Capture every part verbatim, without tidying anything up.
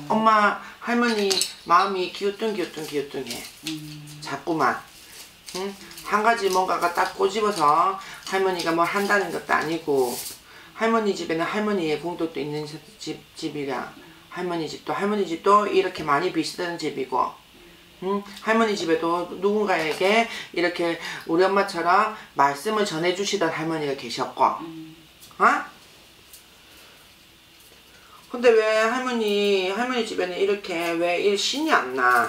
음. 엄마 할머니 마음이 기우뚱기우뚱 기우뚱해. 음. 자꾸만 응? 한 가지 뭔가가 딱 꼬집어서 할머니가 뭘 한다는 것도 아니고 할머니 집에는 할머니의 공덕도 있는 집, 집이라 할머니 집도 할머니 집도 이렇게 많이 비시던 집이고 응? 할머니 집에도 누군가에게 이렇게 우리 엄마처럼 말씀을 전해주시던 할머니가 계셨고 어? 근데 왜 할머니 할머니 집에는 이렇게 왜 이 신이 안 나?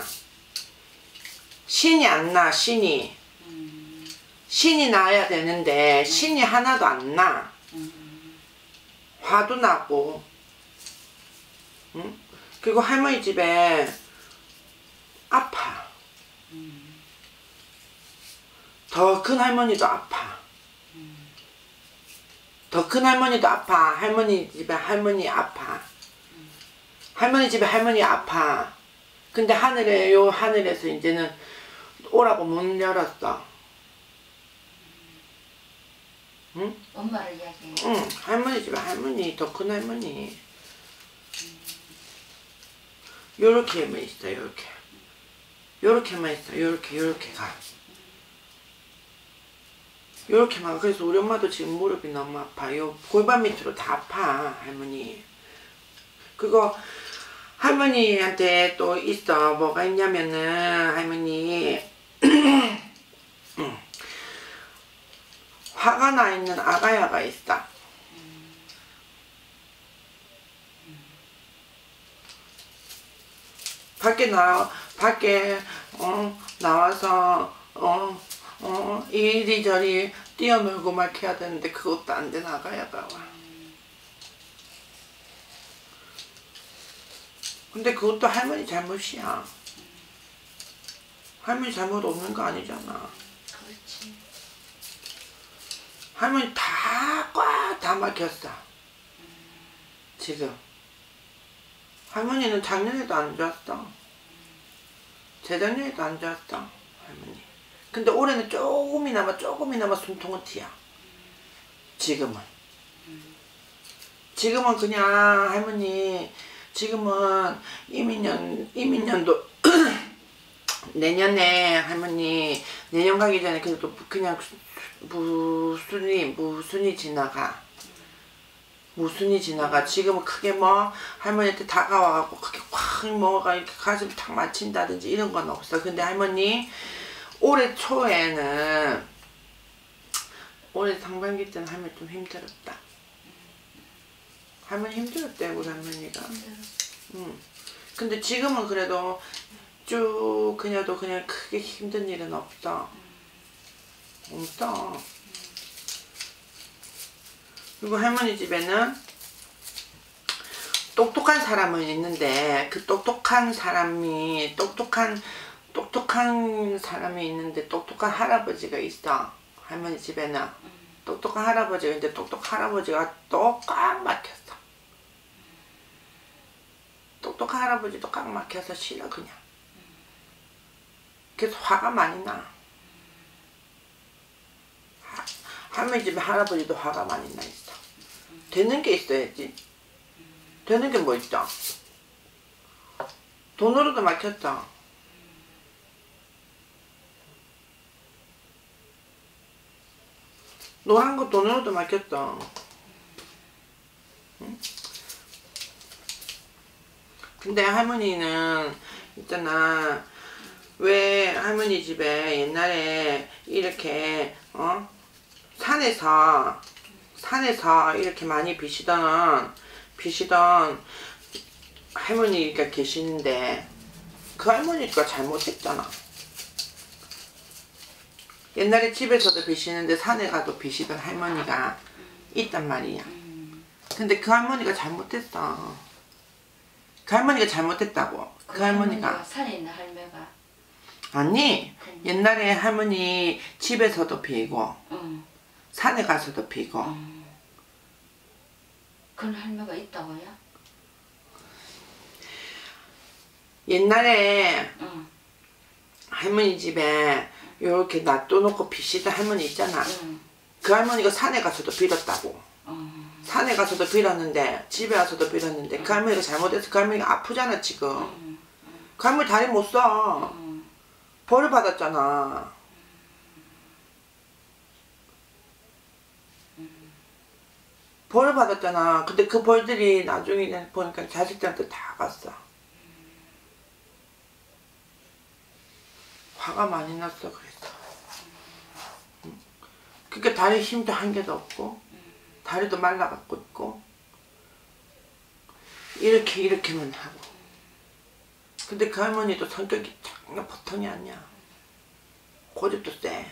신이 안 나, 신이. 신이 나야 되는데 신이 하나도 안 나. 화도 나고. 응? 그리고 할머니 집에 아파. 더 큰 할머니도 아파. 더 큰 할머니도 아파. 할머니 집에 할머니 아파. 할머니 집에 할머니 아파. 근데 하늘에 요 하늘에서 이제는 오라고 문 열었어. 응? 엄마를 이야기해. 응. 할머니 집에 할머니, 더 큰 할머니. 요렇게만 있어, 요렇게. 요렇게만 있어, 요렇게, 요렇게 가. 요렇게만. 그래서 우리 엄마도 지금 무릎이 너무 아파. 요 골반 밑으로 다 아파, 할머니. 그거 할머니한테 또 있어. 뭐가 있냐면은 할머니 화가 나 있는 아가야가 있어. 밖에 나 밖에 어 나와서 어 어 이리저리 뛰어놀고 막 해야 되는데 그것도 안 돼. 아가야가 와. 근데 그것도 할머니 잘못이야. 할머니 잘못 없는 거 아니잖아. 그렇지. 할머니 다 꽉 다 막혔어. 지금. 할머니는 작년에도 안 좋았어. 재작년에도 안 좋았어. 할머니. 근데 올해는 조금이나마 조금이나마 숨통은 튀어. 지금은. 지금은 그냥 할머니 지금은 이민년, 이민년도 내년에 할머니 내년 가기 전에 그래도 그냥 무순이 무순이 지나가. 무순이 지나가. 지금은 크게 뭐 할머니한테 다가와갖고 크게 확 뭐가 이렇게 가슴 탁 맞힌다든지 이런 건 없어. 근데 할머니 올해 초에는 올해 상반기 때는 할머니 좀 힘들었다. 할머니 힘들었대, 우리 할머니가. 응. 근데 지금은 그래도 쭉 그녀도 그냥 크게 힘든 일은 없어. 없어. 그리고 할머니 집에는 똑똑한 사람은 있는데 그 똑똑한 사람이 똑똑한 똑똑한 사람이 있는데 똑똑한 할아버지가 있어. 할머니 집에는 똑똑한 할아버지가 있는데 똑똑한 할아버지가 또 꽉 막혔어. 똑똑한 할아버지도 꽉 막혀서 싫어 그냥. 그래서 화가 많이 나. 하, 할머니 집에 할아버지도 화가 많이 나 있어. 되는 게 있어야지. 되는 게 뭐 있죠? 돈으로도 막혔죠. 노란 거 돈으로도 막혔죠. 응? 근데 할머니는 있잖아. 왜 할머니 집에 옛날에 이렇게 어 산에서 산에서 이렇게 많이 비시던 비시던 할머니가 계시는데 그 할머니가 잘못했잖아. 옛날에 집에서도 비시는데 산에 가도 비시던 할머니가 있단 말이야. 근데 그 할머니가 잘못했어. 그 할머니가 잘못했다고. 그, 그 할머니가, 할머니가 산에 있는 할매가 아니 음. 옛날에 할머니 집에서도 비고 응. 산에 가서도 비고 응. 그런 할매가 있다고요? 옛날에 응. 할머니 집에 이렇게 놔둬놓고 비시던 할머니 있잖아. 응. 그 할머니가 산에 가서도 빌었다고. 응. 산에 가서도 빌었는데 집에 와서도 빌었는데 그 할머니가 잘못해서 그 할머니가 아프잖아 지금. 음, 그 할머니 다리 못 써. 음, 벌을 받았잖아. 벌을 받았잖아. 근데 그 벌들이 나중에 보니까 자식들한테 다 갔어. 화가 많이 났어 그래서. 그러니까 다리 힘도 한 개도 없고 다리도 말라갖고 있고 이렇게 이렇게만 하고. 근데 그 할머니도 성격이 정말 보통이 아니야. 고집도 세.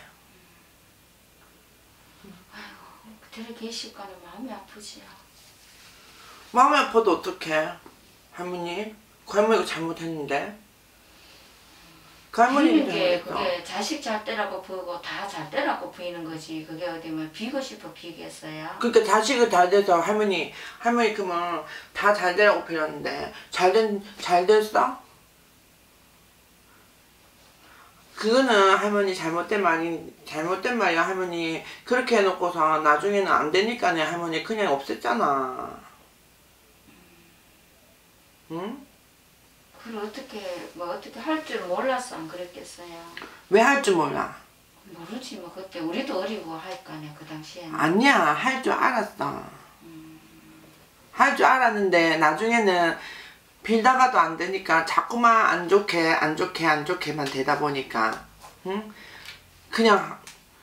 그대로 계실까는 마음이 아프지요. 마음이 아파도 어떡해 할머니. 그 할머니가 잘못했는데. 그 할머니가 비는 게 잘못했어. 그게 자식 잘 때라고 보고 다 잘 때라고 보이는 거지. 그게 어디 뭐 비고 싶어 비겠어요. 그러니까 자식을 잘 돼서 할머니 할머니 그러면 다 잘 되라고 빌었는데 잘된 잘 됐어? 그거는 할머니 잘못된 말이 잘못된 말이야 할머니. 그렇게 해놓고서 나중에는 안 되니까네 할머니 그냥 없앴잖아. 응? 그걸 어떻게 뭐 어떻게 할 줄 몰라서 안 그랬겠어요. 왜 할 줄 몰라? 모르지 뭐 그때 우리도 어리고 할 거 아니야 그 당시에는. 아니야 할 줄 알았어. 할 줄 알았는데 나중에는 빌다가도 안 되니까 자꾸만 안 좋게 안 좋게 안 좋게만 되다 보니까 응? 그냥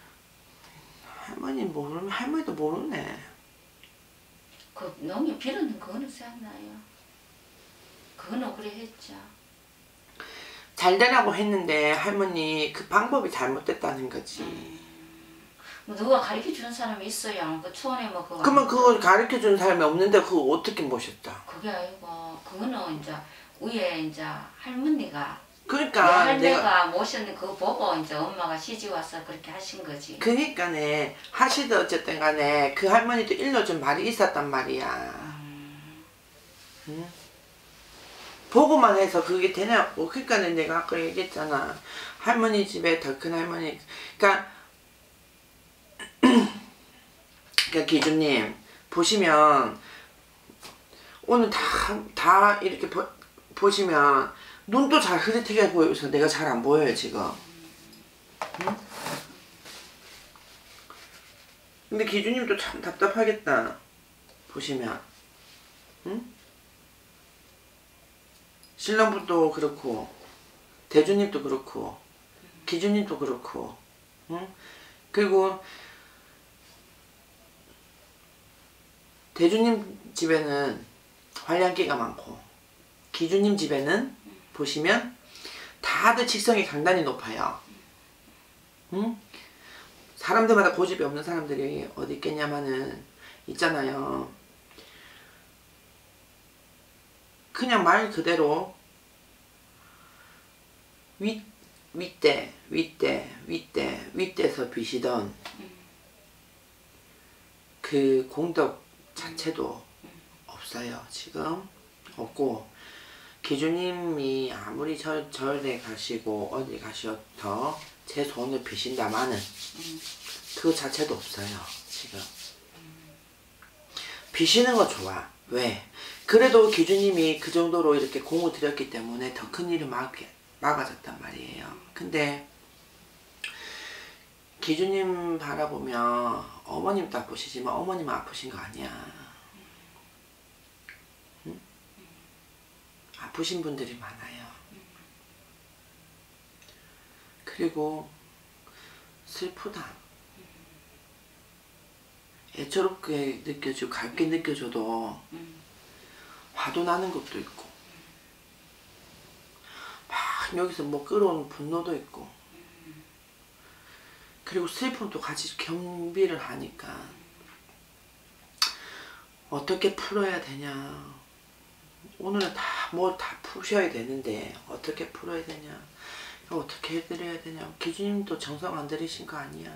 할머니 모르면 할머니도 모르네. 그 농이 빌었는 그거는 생각나요. 그건 억울해 했죠. 잘 되라고 했는데 할머니 그 방법이 잘못됐다는 거지. 음. 뭐 누가 가르쳐 주는 사람이 있어야 그 초원에 뭐 그거. 그러면 그걸 가르쳐 주는 사람이 없는데 그거 어떻게 모셨다? 그게 아니고 그거는 이제 위에 이제 할머니가 내 그러니까 할매가 내가 모셨는 그거 보고 이제 엄마가 시집 와서 그렇게 하신 거지. 그니까네 하시든 어쨌든 간에 그 할머니도 일러준 말이 있었단 말이야. 음. 응? 보고만 해서 그게 되냐고. 그러니까는 내가 아까 얘기했잖아. 할머니 집에 더 큰 할머니. 그러니까 그러니까 기준님 보시면 오늘 다 다 이렇게 보, 보시면 눈도 잘 흐릿하게 보여서 내가 잘 안 보여요 지금. 응? 근데 기준님도 참 답답하겠다 보시면. 응? 신랑분도 그렇고 대주님도 그렇고 기준님도 그렇고 응? 그리고 대주님 집에는 활량기가 많고 기준님 집에는 보시면 다들 직성이 강단이 높아요. 응? 사람들마다 고집이 없는 사람들이 어디 있겠냐마는 있잖아요. 그냥 말 그대로 윗, 윗대, 윗대, 윗대, 윗대서 비시던 그 공덕 자체도 없어요. 지금 없고 기주님이 아무리 절, 절에 가시고 어디 가셔도 제 손을 비신다마는 그 자체도 없어요. 지금 비시는 거 좋아. 왜? 그래도 기주님이 그 정도로 이렇게 공을 들였기 때문에 더 큰 일이 막, 막아졌단 말이에요. 근데 기주님 바라보면 어머님도 아프시지만 어머님은 아프신 거 아니야. 응? 아프신 분들이 많아요. 그리고 슬프다. 애처롭게 느껴지고 갈게 느껴져도 화도 나는 것도 있고 막 여기서 뭐 끌어오는 분노도 있고 그리고 슬픔도 같이 겸비를 하니까 어떻게 풀어야 되냐. 오늘은 다 뭘 다 푸셔야 되는데 어떻게 풀어야 되냐. 어떻게 해드려야 되냐. 기주님도 정성 안 들이신 거 아니야.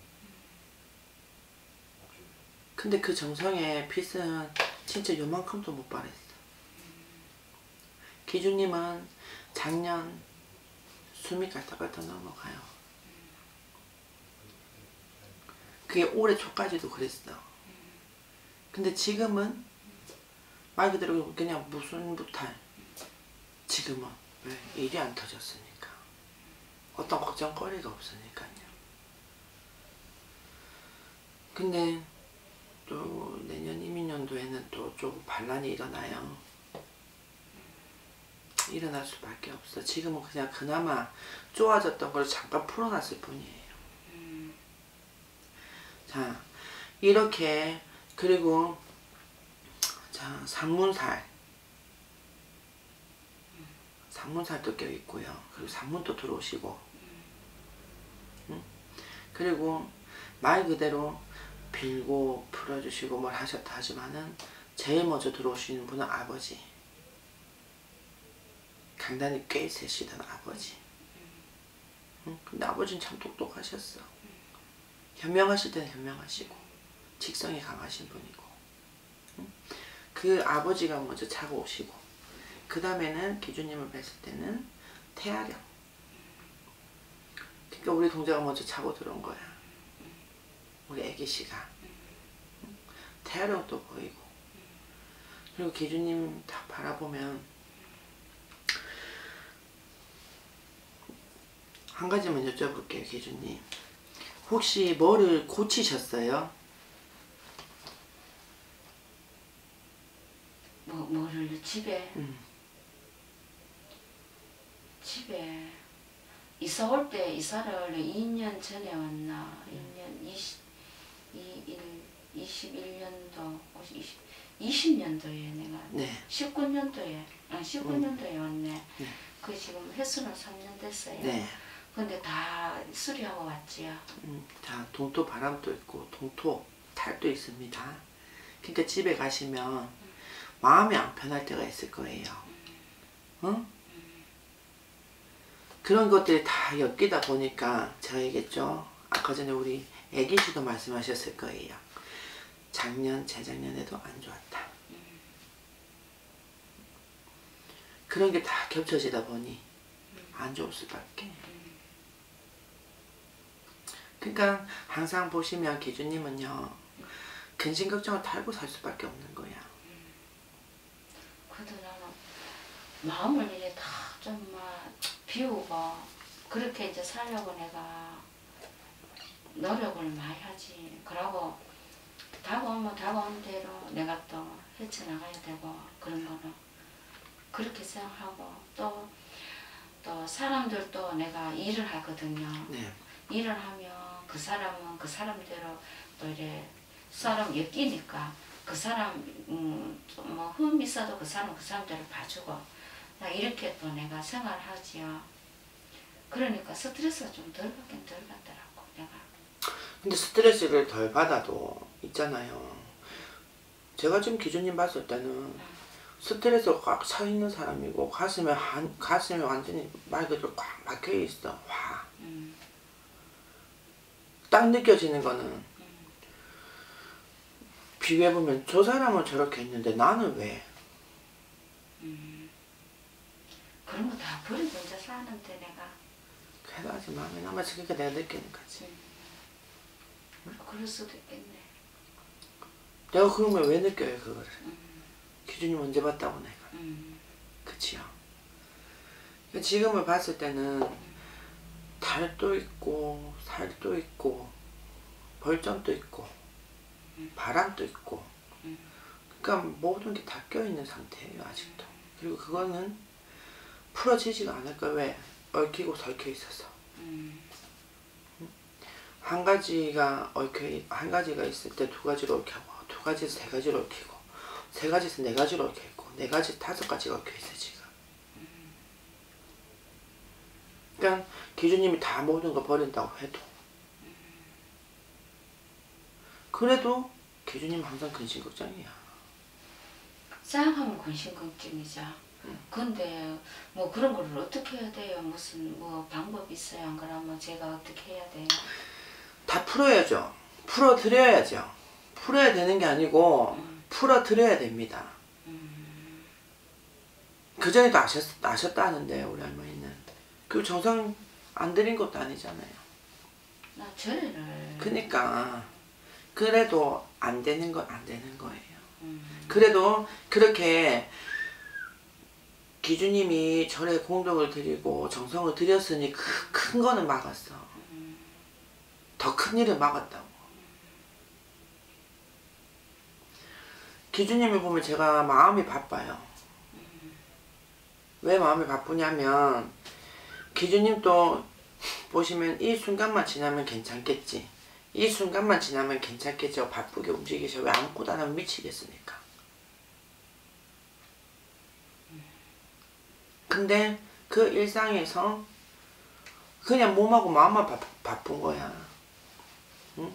근데 그 정성의 빛은 진짜 요만큼도 못 바랬어. 기주님은 작년 숨이 깔딱깔딱 넘어가요. 그게 올해 초까지도 그랬어. 근데 지금은 말 그대로 그냥 무슨 무탈. 지금은 왜? 일이 안 터졌으니까. 어떤 걱정거리가 없으니까요. 근데 또 내년 이민년도에는 또 조금 반란이 일어나요. 일어날 수밖에 없어. 지금은 그냥 그나마 좋아졌던 걸 잠깐 풀어놨을 뿐이에요. 음. 자, 이렇게 그리고 자 상문살 상문살도 껴있고요. 그리고 상문도 들어오시고 응? 그리고 말 그대로 빌고 풀어주시고 뭘 하셨다 하지만은 제일 먼저 들어오시는 분은 아버지. 강단이 꽤 세시던 아버지. 응? 근데 아버지는 참 똑똑하셨어. 현명하실 때는 현명하시고 직성이 강하신 분이고 응? 그 아버지가 먼저 차고 오시고 그 다음에는 기주님을 뵀을 때는 태아령. 그러니까 우리 동자가 먼저 차고 들어온 거야. 우리 애기씨가. 응? 태아령도 보이고 그리고 기주님 딱 바라보면 한 가지만 여쭤볼게요. 기주님 혹시 뭐를 고치셨어요? 뭐, 뭐를 집에 음. 집에 이사 올 때 이사를 이 년 전에 왔나 이 년 이십, 이십일 년도 이십, 이십 년도에 내가 네. 십구 년도에 아 십구 년도에 왔네. 네. 그 지금 횟수는 삼 년 됐어요. 네. 근데 다 수리하고 왔지요. 음, 자, 동토 바람도 있고 동토 탈도 있습니다. 그러니까 집에 가시면 마음이 안 편할 때가 있을 거예요. 응? 그런 것들이 다 엮이다 보니까 제가 얘기했죠. 아까 전에 우리 애기씨도 말씀하셨을 거예요. 작년, 재작년에도 안 좋았다. 그런 게 다 겹쳐지다 보니 안 좋을 수밖에. 그러니까 항상 보시면 기주님은요. 근심 걱정을 달고 살 수밖에 없는 거야. 그래도 나는 마음을 이제 다 좀 막 비우고 그렇게 이제 살려고 내가 노력을 많이 하지. 그러고 다가오면 다가오는 대로 내가 또 헤쳐나가야 되고 그런 거는 그렇게 생각하고 또, 또 사람들도 내가 일을 하거든요. 네. 일을 하면 그 사람은 그 사람대로 또 이제 사람 엮이니까 그 사람 음, 뭐 흠 있어도 그 사람 그 사람대로 봐주고 나 이렇게 또 내가 생활을 하지요. 그러니까 스트레스가 좀 덜 받긴 덜 받더라고 내가. 근데 스트레스를 덜 받아도 있잖아요. 제가 지금 기준님 봤을 때는 음. 스트레스가 꽉 차 있는 사람이고 가슴에 한 가슴에 완전히 말 그대로 꽉 막혀 있어. 화. 음. 딱 느껴지는 거는 음. 비교해보면 저 사람은 저렇게 했는데 나는 왜? 음. 그런 거 다 버리고 이제 사는데 내가. 그래도 아직 마음에 남아서 그러니까 내가 느끼는 거지. 음. 그럴 수도 있겠네. 내가 그런 걸 왜 느껴요 그거를? 음. 기준님 언제 봤다고 내가. 음. 그치요. 지금을 봤을 때는 달도 있고 살도 있고 벌점도 있고 바람도 있고 그러니까 모든 게 다 껴있는 상태예요 아직도. 그리고 그거는 풀어지지가 않을 거예요. 왜? 얽히고 설켜 있어서. 음. 한 가지가 얽혀 한 가지가 있을 때 두 가지로 얽히고 두 가지에서 세 가지로 얽히고 세 가지에서 네 가지로 얽혀 있고 네 가지 다섯 가지가 얽혀 있어 지금. 그러니까 기주님이 다 모든 거 버린다고 해도 그래도 기주님 항상 근심 걱정이야. 생각하면 근심 걱정이죠. 근데 뭐 그런 걸 어떻게 해야 돼요? 무슨 뭐 방법이 있어요? 안 그러면 제가 어떻게 해야 돼요? 다 풀어야죠. 풀어드려야죠. 풀어야 되는 게 아니고 음. 풀어드려야 됩니다. 음. 그 전에도 아셨, 아셨다는데 우리 할머니는. 그 정상 안 드린 것도 아니잖아요. 나 절에를. 그러니까 그래도 안 되는 건 안 되는 거예요. 음. 그래도 그렇게 기주님이 절에 공덕을 드리고 정성을 들였으니 그, 큰 거는 막았어. 음. 더 큰 일을 막았다고. 기주님을 보면 제가 마음이 바빠요. 왜 마음이 바쁘냐면 기주님도 보시면 이 순간만 지나면 괜찮겠지. 이 순간만 지나면 괜찮겠죠. 바쁘게 움직이셔. 왜 아무것도 안 하면 미치겠습니까? 근데 그 일상에서 그냥 몸하고 마음만 바, 바쁜 거야. 응?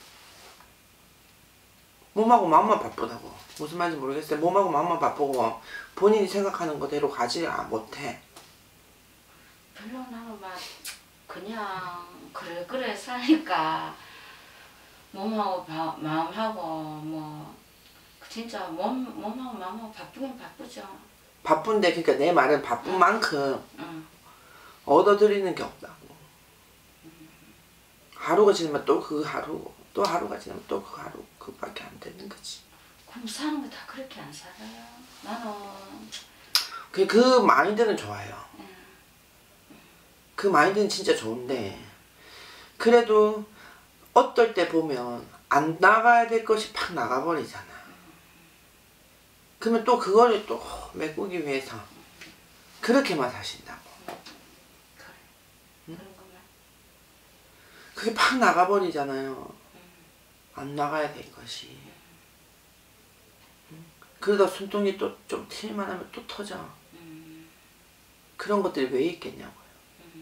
몸하고 마음만 바쁘다고. 무슨 말인지 모르겠어요. 몸하고 마음만 바쁘고 본인이 생각하는 거대로 가지 못해. 별로 나는 막 그냥 그래 그래 사니까 몸하고 바, 마음하고 뭐 진짜 몸 몸하고 마음하고 바쁘긴 바쁘죠. 바쁜데 그러니까 내 말은 바쁜 응. 만큼 응. 얻어들이는 게 없다고. 하루가 지나면 또 그 하루, 또 하루가 지나면 또 그 하루, 그밖에 안 되는 거지. 그럼 사는 거 다 그렇게 안 살아요. 나는 그, 그 마인드는 좋아요. 응. 그 마인드는 진짜 좋은데 그래도 어떨 때 보면 안 나가야 될 것이 팍 나가버리잖아. 그러면 또 그거를 또 메꾸기 위해서 그렇게만 사신다고. 그래. 응? 그런 것만. 그게 팍 나가버리잖아요. 응. 안 나가야 될 것이. 응? 그러다 손톱이 또 좀 튈만 하면 또 터져. 응. 그런 것들이 왜 있겠냐고요. 응.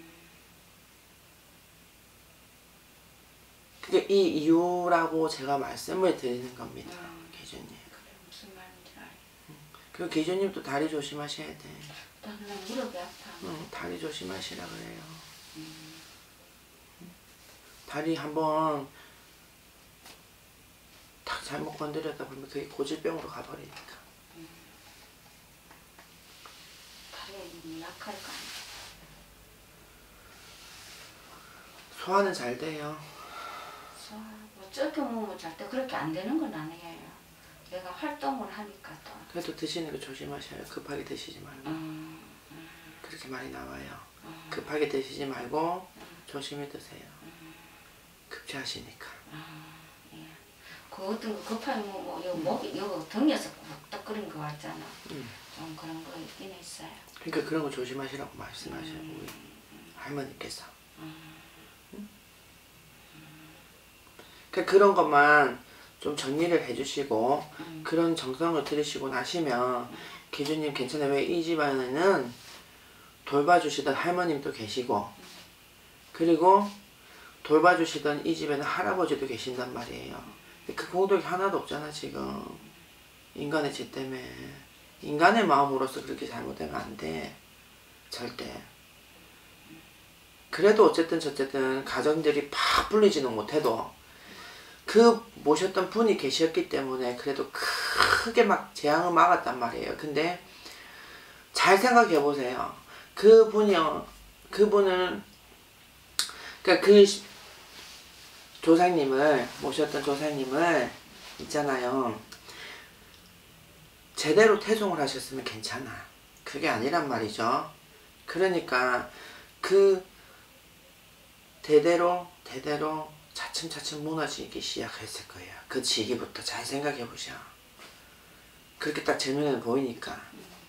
그게 이 이유라고 제가 말씀을 드리는 겁니다. 응. 계주님. 그래 무슨 말인지 알아. 그리고 계주님도 다리 조심하셔야 돼. 나는 무릎이 아파. 응, 다리 조심하시라 그래요. 응. 다리 한번 탁 잘못 건드렸다 보면 그게 고질병으로 가버리니까. 다리에 약할 거 아니야. 소화는 잘 돼요. 소화 뭐 적게 먹으면 절대 그렇게 안 되는 건 아니에요. 내가 활동을 하니까 또. 그래도 드시는 거 조심하셔요. 급하게 드시지 말고. 음, 그렇게 많이 나와요. 음, 급하게 드시지 말고 음, 조심히 드세요. 음, 급체하시니까. 아, 예. 그 어떤 거 급하게 뭐, 뭐, 요 목이, 요 등에서 꾹딱거린 거 같잖아. 음. 좀 그런 거 있긴 했어요. 그러니까 그런 거 조심하시라고 말씀하셔요. 음, 우리 할머니께서. 음, 그러니까 그런 것만 좀 정리를 해주시고 음, 그런 정성을 들이시고 나시면 기주님 괜찮아요. 왜 이 집안에는 돌봐주시던 할머님도 계시고 그리고 돌봐주시던 이 집에는 할아버지도 계신단 말이에요. 그 공덕이 하나도 없잖아 지금. 인간의 죄 때문에. 인간의 마음으로서 그렇게 잘못되면 안 돼. 절대. 그래도 어쨌든 저쨌든 가정들이 팍 불리지는 못해도 그 모셨던 분이 계셨기 때문에 그래도 크게 막 재앙을 막았단 말이에요. 근데 잘 생각해 보세요. 그분이요. 그분은 그러니까 그 조상님을 모셨던 조상님을 있잖아요. 제대로 태송을 하셨으면 괜찮아. 그게 아니란 말이죠. 그러니까 그 대대로 대대로 차츰차츰 무너지기 시작했을 거예요. 그 시기부터 잘 생각해 보셔. 그렇게 딱 제 눈에는 보이니까.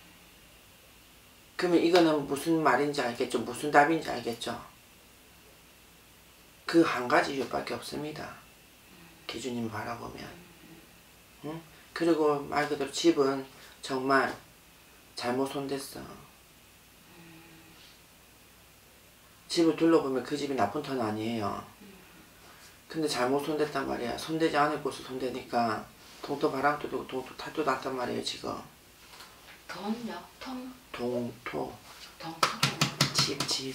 그러면 이거는 무슨 말인지 알겠죠? 무슨 답인지 알겠죠? 그 한 가지 이유밖에 없습니다. 기주님 바라보면. 응? 그리고 말 그대로 집은 정말 잘못 손댔어. 집을 둘러보면 그 집이 나쁜 턴 아니에요. 근데 잘못 손댔단 말이야. 손대지 않을 곳을 손대니까 동토 바람도 들고 동토 탈도 났단 말이에요 지금. 돈요? 통? 동토 돈 집 집.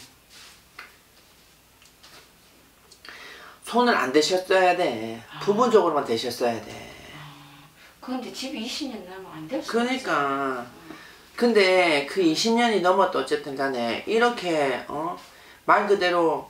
손을 안 대셨어야 돼. 아. 부분적으로만 대셨어야 돼. 그런데 집이 이십 년 넘으면 안 될 수 그러니까 근데 그 이십 년이 넘었도 어쨌든 간에 이렇게 어? 말 그대로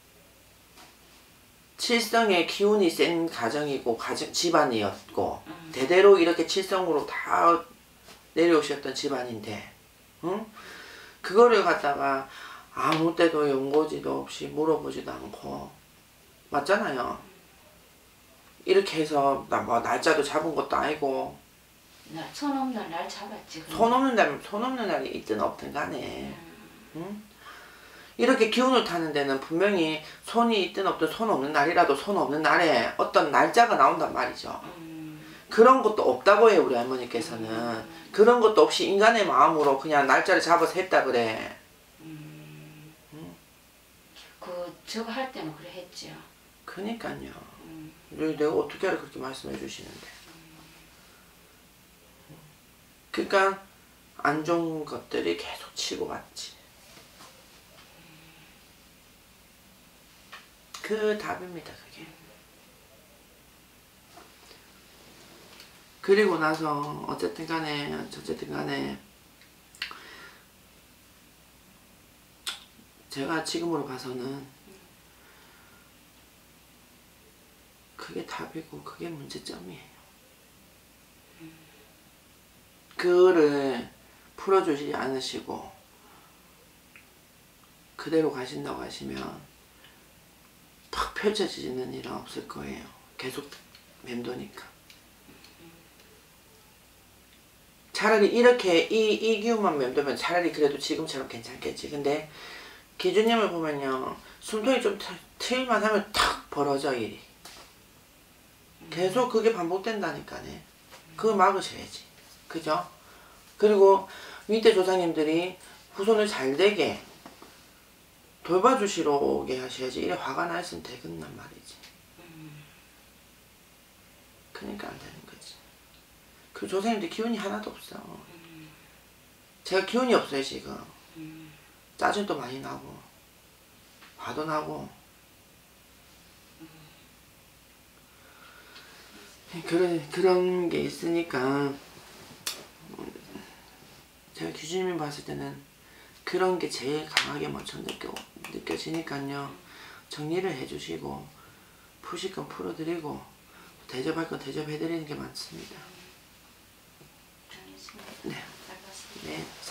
칠성의 기운이 센 가정이고 가정, 집안이었고 음. 대대로 이렇게 칠성으로 다 내려오셨던 집안인데, 응? 그거를 갖다가 아무 때도 연고지도 없이 물어보지도 않고, 맞잖아요. 이렇게 해서 나 뭐 날짜도 잡은 것도 아니고, 날, 손 없는 날 잡았지. 그럼. 손 없는 날, 손 없는 날이 있든 없든 간에, 응? 이렇게 기운을 타는 데는 분명히 손이 있든 없든 손 없는 날이라도 손 없는 날에 어떤 날짜가 나온단 말이죠. 음, 그런 것도 없다고 해요, 우리 할머니께서는. 음. 그런 것도 없이 인간의 마음으로 그냥 날짜를 잡아서 했다 그래. 음, 응? 그 저거 할 때는 그래 했죠. 그니까요. 음, 내가 어떻게 알아 그렇게 말씀해 주시는데. 그러니까 안 좋은 것들이 계속 치고 갔지. 그 답입니다, 그게. 그리고 나서 어쨌든 간에 어쨌든 간에 제가 지금으로 봐서는 그게 답이고 그게 문제점이에요. 그거를 풀어주지 않으시고 그대로 가신다고 하시면 탁 펼쳐지는 일은 없을 거예요. 계속 맴도니까. 차라리 이렇게 이, 이 기운만 맴도면 차라리 그래도 지금처럼 괜찮겠지. 근데 기준님을 보면요, 숨통이 좀 트일만 하면 탁 벌어져 일이. 계속 그게 반복된다니까네. 그거 막으셔야지. 그죠? 그리고 밑에 조상님들이 후손을 잘 되게 돌봐주시러 오게 하셔야지. 이래 화가 나 있으면 되겠단 말이지. 그러니까 안 되는 거지. 그 조상님들 기운이 하나도 없어. 제가 기운이 없어요, 지금. 짜증도 많이 나고 화도 나고 그런 그런 게 있으니까 제가 규진님이 봤을 때는 그런 게 제일 강하게 먼저 느껴, 느껴지니까요. 정리를 해주시고 푸실 건 풀어드리고 대접할 건 대접해드리는 게 많습니다. 알겠습니다. 네. 알겠습니다. 네.